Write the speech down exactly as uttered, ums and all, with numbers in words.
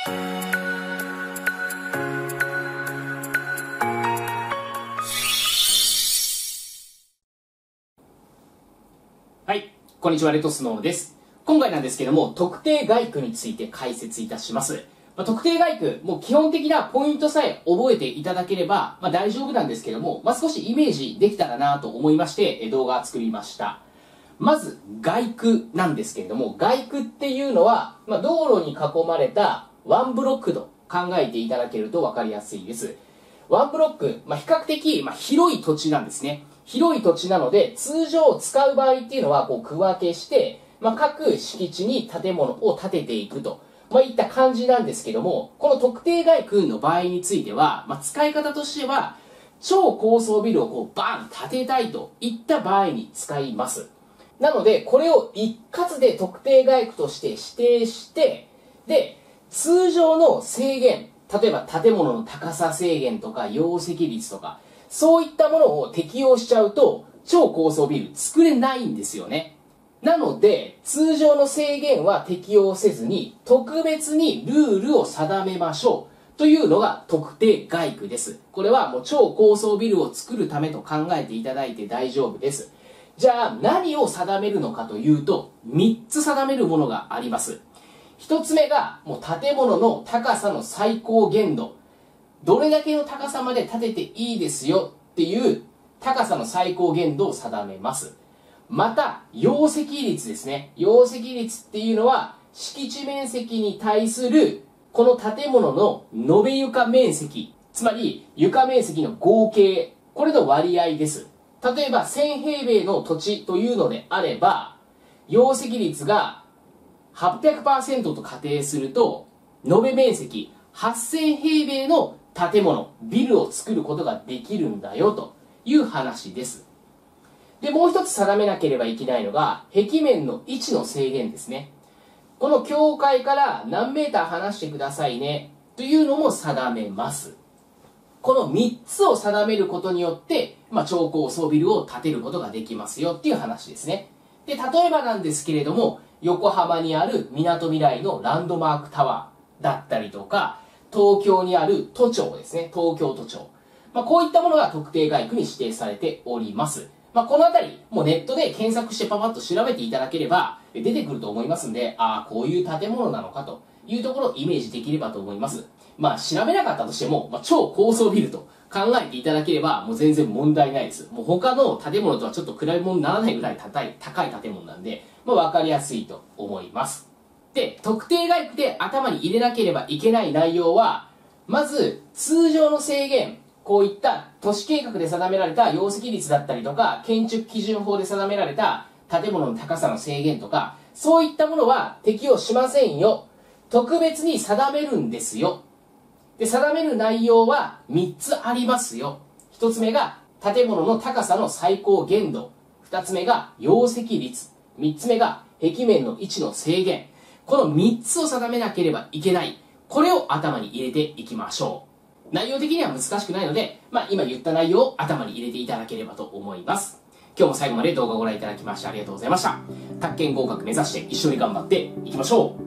はい、こんにちは、レトスノーです。今回なんですけども、特定概句について解説いたします。まあ、特定概句、もう基本的なポイントさえ覚えていただければ、まあ、大丈夫なんですけども、まあ、少しイメージできたらなと思いまして、え動画作りました。まず、概句なんですけれども、概句っていうのは、まあ、道路に囲まれたワンブロックと考えていただけると分かりやすいです。ワンブロック、まあ、比較的、まあ、広い土地なんですね。広い土地なので、通常使う場合っていうのは、こう、区分けして、まあ、各敷地に建物を建てていくと、まあ、いった感じなんですけども、この特定概句の場合については、まあ、使い方としては、超高層ビルをこう、バン建てたいといった場合に使います。なので、これを一括で特定概句として指定して、で、通常の制限、例えば建物の高さ制限とか、容積率とか、そういったものを適用しちゃうと、超高層ビル作れないんですよね。なので、通常の制限は適用せずに、特別にルールを定めましょう。というのが特定概句です。これはもう超高層ビルを作るためと考えていただいて大丈夫です。じゃあ、何を定めるのかというと、みっつ定めるものがあります。ひとつめが、もう建物の高さの最高限度。どれだけの高さまで建てていいですよっていう高さの最高限度を定めます。また、容積率ですね。容積率っていうのは、敷地面積に対するこの建物の延べ床面積、つまり床面積の合計、これの割合です。例えばせんへいべいの土地というのであれば、容積率が はっぴゃくパーセント と仮定すると、延べ面積はっせんへいべいの建物、ビルを作ることができるんだよという話です。で、もう一つ定めなければいけないのが、壁面の位置の制限ですね。この境界から何メーター離してくださいねというのも定めます。このみっつを定めることによって、まあ、超高層ビルを建てることができますよっていう話ですね。で、例えばなんですけれども、横浜にあるみなとみらいのランドマークタワーだったりとか、東京にある都庁ですね。東京都庁。まあ、こういったものが特定概句に指定されております。まあ、このあたり、もうネットで検索してパパッと調べていただければ出てくると思いますんで、ああ、こういう建物なのかというところをイメージできればと思います。まあ、調べなかったとしても、まあ、超高層ビルと考えていただければ、もう全然問題ないです。もう他の建物とはちょっと比べ物にならないぐらい高い、高い建物なんで、まあ、わかりやすいと思います。で、特定概句で頭に入れなければいけない内容は、まず、通常の制限、こういった都市計画で定められた容積率だったりとか、建築基準法で定められた建物の高さの制限とか、そういったものは適用しませんよ。特別に定めるんですよ。で、定める内容はみっつありますよ。ひとつめが建物の高さの最高限度。ふたつめが容積率。みっつめが壁面の位置の制限。このみっつを定めなければいけない。これを頭に入れていきましょう。内容的には難しくないので、まあ今言った内容を頭に入れていただければと思います。今日も最後まで動画をご覧いただきましてありがとうございました。宅建合格目指して一緒に頑張っていきましょう。